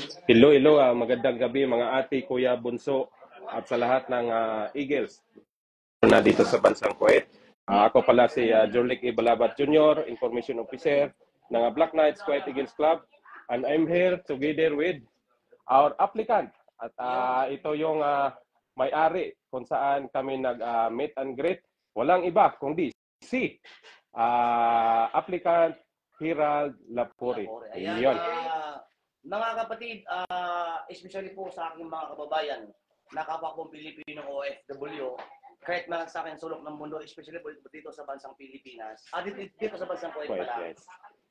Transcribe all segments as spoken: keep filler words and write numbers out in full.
Hello, hello. ah, magandang gabi mga ate, kuya, bunso at sa lahat ng ah, Eagles na dito sa bansang Kuwait. Ah, ako pala si uh, Jorlik Ibalabat Junior, Information Officer ng ah, Black Knights Kuwait Eagles Club, and I'm here together with our applicant. At ah, ito yung ah, may-ari kung saan kami nag-meet and greet. Walang iba kundi si ah, applicant Hirald Lapuri. Ayan, Yun. ah, mga kapatid, ah, especially po sa aking mga kababayan, na kapwa kong Pilipino O F W, kahit man sa akin sulok ng mundo, especially po dito sa bansang Pilipinas, ah, dito, dito sa bansang Kuwait pala. Yes.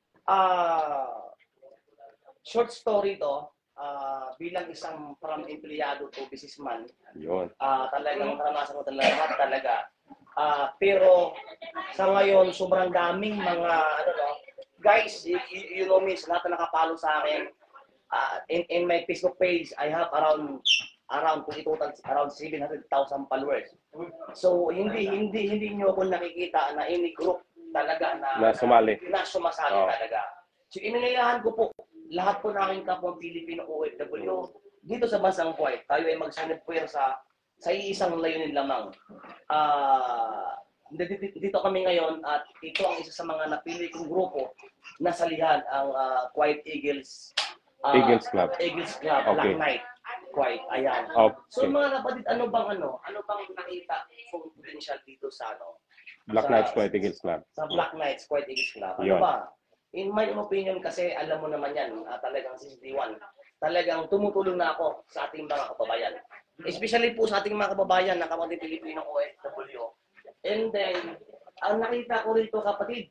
Ah, short story to, ah, bilang isang from empleyado to businessman, Yun. ah, talagang naranasan ko talaga, talaga. Ah, pero sa ngayon, sobrang daming mga, ano no, guys, you, you know me, sa lahat na nakapalo sa akin, uh, in, in my Facebook page, I have around, around, kung itotal, around seven hundred thousand followers. So, hindi, hindi, hindi nyo ako nakikita na any group talaga na, Na sumali. na, na sumasali oh. talaga. So, ininayahan ko po, lahat po namin kapong Pilipino O F W, dito sa bansang Kuwait, tayo ay magsanib puwersa sa iisang layunin lamang. Ah... Uh, Dito kami ngayon at ito ang isa sa mga napili kong grupo na salihan ang uh, Kuwait Eagles uh, Eagles Club. Eagles Club, okay. Black Knight Kuwait. Ayan. Okay. So mga kapatid, ano bang ano? Ano bang nakita kong potential dito sa ano? Black sa, Knights Kuwait Eagles Club. Sa Black Knights Kuwait Eagles Club. Ano Yun. ba? In my opinion kasi alam mo naman yan, uh, talagang since day one, talagang tumutulong na ako sa ating mga kababayan. Especially po sa ating mga kababayan na kapatid Pilipino O F W. And then, ang nakita ko rito kapatid,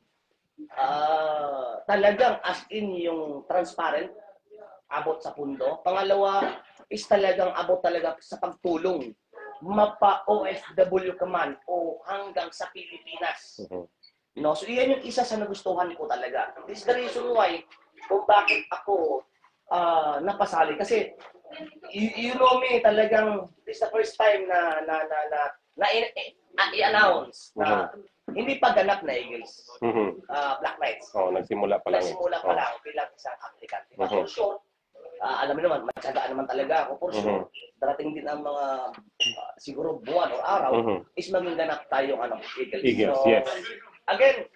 uh, talagang as in yung transparent, abot sa pundo. Pangalawa is talagang abot talaga sa pagtulong. Mapa O F W ka man o hanggang sa Pilipinas. Uh-huh. No? So iyan yung isa sa nagustuhan ko talaga. This is the reason why kung bakit ako uh, napasali. Kasi you, you know me, talagang this is the first time na na na na, na i-announce na uh-huh. hindi pa ganap na Eagles, uh-huh. uh, Black Knights. Oh, nagsimula pa lang. Nagsimula pa lang oh. bilang isang applicant. Diba? Uh-huh. For sure, uh, alam mo naman, matyagaan naman talaga ako. For sure, uh-huh. darating din ang mga uh, siguro buwan o araw uh-huh. is maging ganap tayong ano, Eagles. Eagles, so, yes. Again,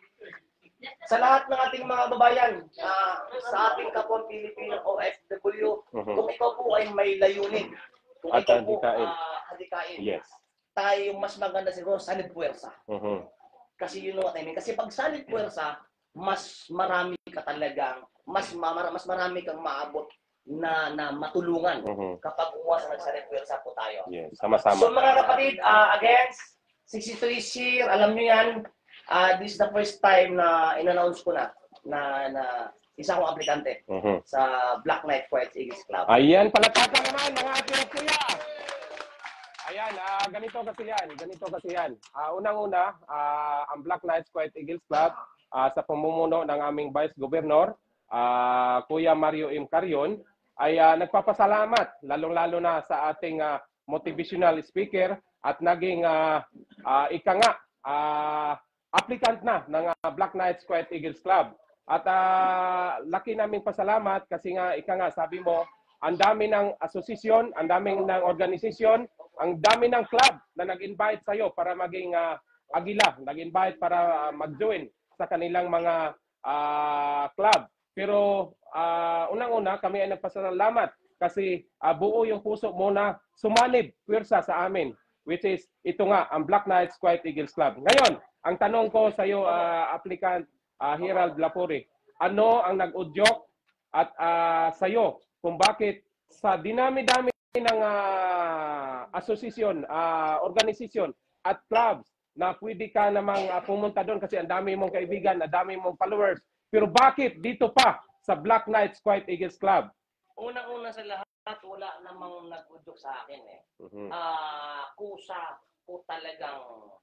sa lahat ng ating mga babayan, uh, sa ating kapwa Pilipino O F W, uh-huh. kung ikaw po ay may layunin, kung At ikaw po hadikain. Uh, hadikain, yes. tayo mas maganda siguro salid puwersa. Uh-huh. Kasi you know what I mean? Kasi pag salid puwersa, mas marami ka talagang, mas, ma mas marami kang maabot na, na matulungan uh-huh. kapag uwas na nagsalid puwersa po tayo. Yes, sama-sama. So mga kapatid, uh, again, sixty-three year, alam nyo yan, uh, this is the first time na in-announce ko na na, na isa akong aplikante uh-huh. sa Black Knight Kuwait Eagles Club. Ayan, palakpakan naman mga ate at kuya! Ayan, uh, ganito kasi yan, ganito kasi yan. Uh, Unang-una, uh, ang Black Knights Kuwait Eagles Club uh, sa pamumuno ng aming Vice Governor, uh, Kuya Mario M. Carion, ay uh, nagpapasalamat, lalong-lalo na sa ating uh, motivational speaker at naging uh, uh, ika nga, uh, applicant na ng uh, Black Knights Kuwait Eagles Club. At uh, laki naming pasalamat kasi nga, ika nga, sabi mo, ang dami ng asosasyon, ang dami ng organisasyon, ang dami ng club na nag-invite sa iyo para maging uh, agila, nag-invite para uh, mag-join sa kanilang mga uh, club. Pero uh, unang-una kami ay nagpasalamat kasi uh, buo yung puso mo na sumanib, pwersa sa amin, which is ito nga, ang Black Knights Kuwait Eagles Club. Ngayon, ang tanong ko sa iyo, uh, applicant uh, Hirald Lapuri, ano ang nag-udyok at uh, sa iyo kung bakit sa dinami-dami ng uh, asosasyon, uh, organisasyon at clubs na pwede ka namang uh, pumunta doon kasi ang dami mong kaibigan, ang dami mong followers. Pero bakit dito pa sa Black Knights Kuwait Eagles Club? Unang-una sa lahat, wala namang nag-udyok sa akin eh. Uh-huh. uh, kusa ko talagang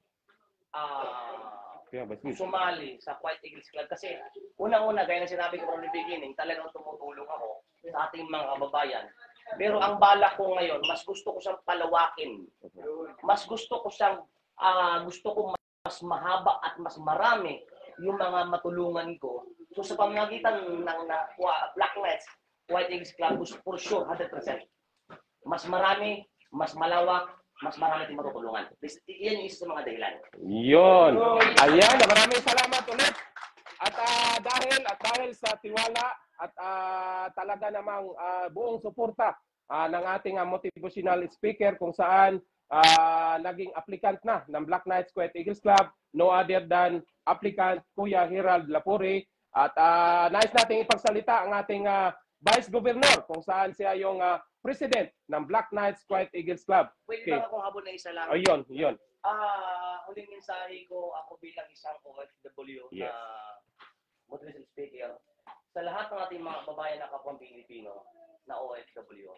uh, yeah, sumali sa Kuwait Eagles Club. Kasi unang-una, gaya na sinabi ko from the beginning, talagang tumutulong ako sa ating mga kababayan. Pero ang bala ko ngayon, mas gusto ko siyang palawakin. Mas gusto ko siyang, uh, gusto ko mas mahaba at mas marami yung mga matulungan ko. So sa pamamagitan ng na, Black Knights, White Eagles Club is for sure one hundred percent. Mas marami, mas malawak, mas marami tayong matutulungan. This, yan yung isa sa mga dahilan. Yun. Ayan, maraming salamat ulit. At ah, dahil at dahil sa tiwala at ah, talaga namang ah, buong suporta ah, ng ating ah, motivational speaker kung saan ah, naging applicant na ng Black Knights White Eagles Club, no other than applicant Kuya Herald Lapuri. At uh, nais nating ipagsalita ang ating uh, Vice Governor kung saan siya yung uh, President ng Black Knights White Eagles Club. Pwede Okay. ba akong habol na isa lang? Oh, yun, yun. Ah, huling mensahe ko ako bilang isang O F W Yes. na motivational speaker sa lahat ng ating mga kababayan na kapwang Pilipino na O F W.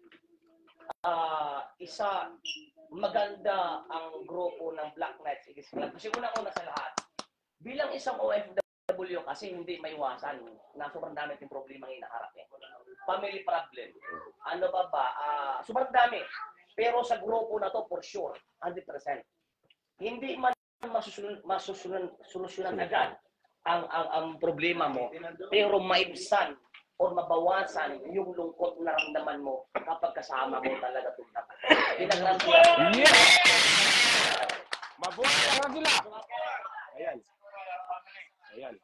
Ah, isa maganda ang grupo ng Black Knights Eagles Club. Kasi una-una sa lahat, bilang isang O F W kasi hindi maiwasan na sobrang dami yung problema ng hinaharap eh. Family problem. Ano ba ba? Ah, sobrang dami. Pero sa grupo na to, for sure, one hundred percent. Hindi man masusunod, masusunod, solusyonan agad ang, ang, ang problema mo, pero maibsan o mabawasan yung lungkot na naramdaman mo kapag kasama mo talaga tulad. Pinagrantiya. Yes! Mabuhay ang Agila! Ayan. Ayan.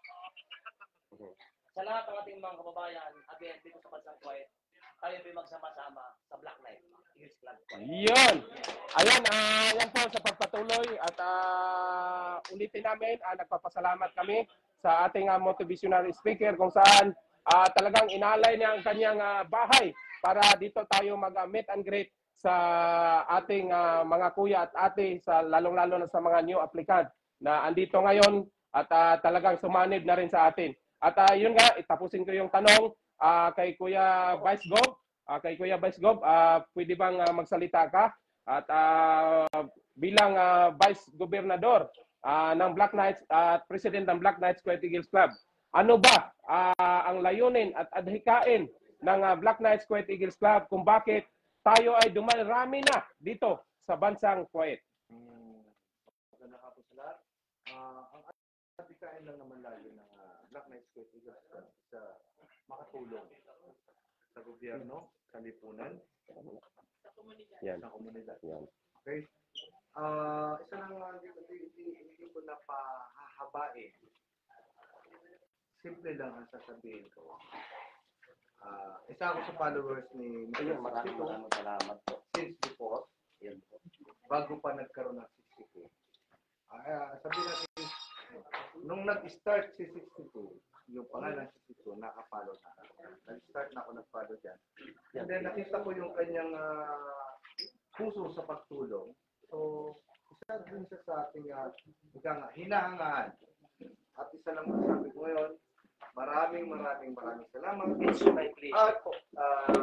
Sa lahat ng ating mga kababayan, again, dito sa Bansang Kuwait, tayo ay magsama-sama sa Black Knight Eagles Club. Yun. Ayan, uh, yan po sa pagpatuloy at uh, ulitin namin, uh, nagpapasalamat kami sa ating uh, motivational speaker kung saan uh, talagang inalay niya ang kanyang uh, bahay para dito tayo mag-meet and greet sa ating uh, mga kuya at ate, sa lalong-lalo na sa mga new applicant na andito ngayon at uh, talagang sumanib na rin sa atin. At uh, yun nga, itapusin ko yung tanong uh, kay Kuya Vice Gov. Uh, kay Kuya Vice Gov, uh, pwede bang uh, magsalita ka? At uh, bilang uh, Vice Gobernador uh, ng Black Knights at uh, President ng Black Knights White Eagles Club, ano ba uh, ang layunin at adhikain ng uh, Black Knights White Eagles Club kung bakit tayo ay dumarami na dito sa Bansang Kuwait? Hmm, magandang hapon sa lahat. Uh, ang adhikain lang naman lagi ng uh, Black Knights White Eagles Club sa makatulong sa gobyerno, sa lipunan, Yan. sa komunidad. Yan. Okay? Uh, isa lang uh, hindi, hindi, hindi ko na pahahabain. Simple lang ang sasabihin ko. Uh, isa ako sa followers ni Ayun, Mister maraming sixty-two maraming salamat po. since before, Yan po. bago pa nagkaroon ng sixty-two. Uh, sabihin natin, nung nag-start si sixty-two, yung pangalan sixty-two, nakapalo na. Nag-start na ako nag-follow dyan. And then nakita ko yung kanyang uh, puso sa pagtulong. So, isa din siya sa ating uh, hinahangaan. At isa lang masasabi ko ngayon, maraming maraming maraming salamat. It's my pleasure At po. uh,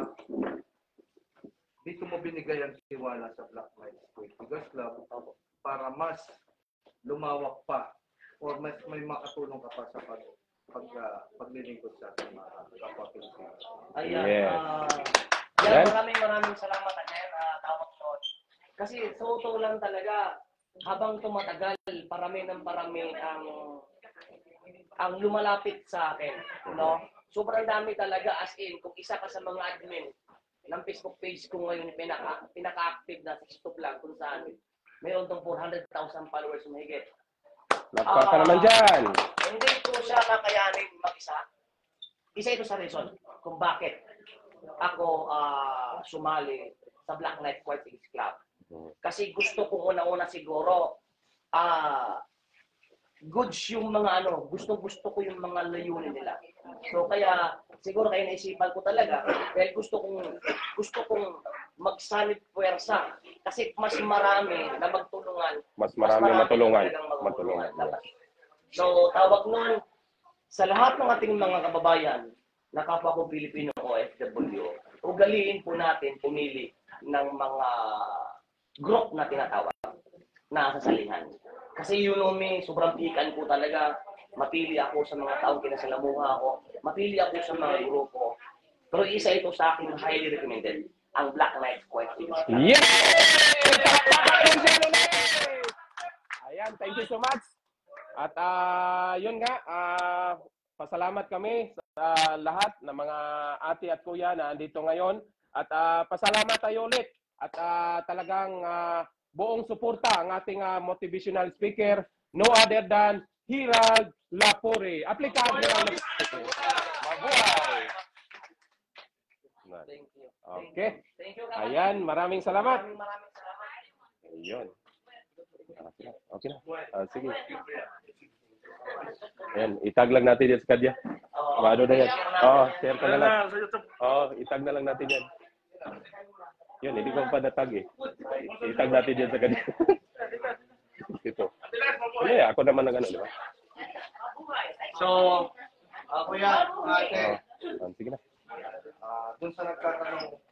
dito mo binigay ang tiwala sa Black Knights White Eagles Club para mas lumawak pa o mas may makatulong ka pa sa pag, pag, uh, paglilingkod sa ating mga kapwa Pilipino. Ayan. Yes. ah, Yan. yan, maraming maraming salamat. Ayan, uh, tawag noon. Kasi sa totoo lang talaga, habang tumatagal, parami ng parami ang ang lumalapit sa akin. No? Sobrang dami talaga, as in, kung isa ka sa mga admin ng Facebook page ko ngayon, pinaka, pinaka-active na sa stop lang kung saan mayroon tong four hundred thousand followers mahigit. Lapka ka Ah, naman dyan. Hindi ko siya kakayanin mag-isa. Isa ito sa reason kung bakit ako ah, sumali sa Black Knight White Eagles Club. Kasi gusto ko una-una siguro ah goods yung mga ano, gusto-gusto ko yung mga layunin nila. So kaya siguro kaya naisipan ko talaga dahil gusto kong gusto kong magsanib puwersa kasi mas marami na magtulungan. Mas marami matulungan. talagang mga Matulungan. dapat. So tawag noon sa lahat ng ating mga kababayan na kapwa ko Pilipino O F W, ugaliin po natin pumili ng mga group na tinatawag na sasalihan. Kasi you know me, sobrang pikan ko talaga. Mapili ako sa mga taong kinasalamuha ako. Mapili ako sa mga grupo. Pero isa ito sa akin highly recommended. Ang Black Knights White Eagles Club. Yes! Ayan, thank you so much. At uh, yun nga, uh, pasalamat kami sa lahat ng mga ate at kuya na andito ngayon. At ah, pasalamat tayo ulit. At ah, talagang ah, buong suporta ang ating ah, motivational speaker, no other than Hirald Lapore. Aplikado lang na. Mabuhay! Thank you. Okay. Thank you, kapatid. Ayan, maraming salamat. Maraming maraming salamat. Ayun. Okay na. Okay na. Ah, sige. Ayan, itag lang natin yan sa kadya. Oo. Ano na yan? Oo, share ka na lang. Oo, itag na lang natin yan. Yun, hindi ko pa natag eh. Itag natin yan sa kadya. Ito. Ano eh, ako naman ang ano, di ba? So, uh, kuya, ate, Oo. Ah, sige na. uh, dun sa nagtatanong